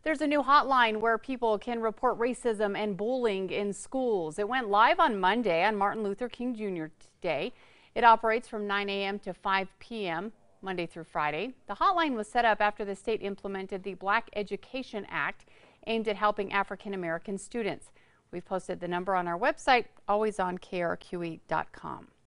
There's a new hotline where people can report racism and bullying in schools. It went live on Monday on Martin Luther King Jr. Day. It operates from 9 a.m. to 5 p.m. Monday through Friday. The hotline was set up after the state implemented the Black Education Act aimed at helping African American students. We've posted the number on our website, always on KRQE.com.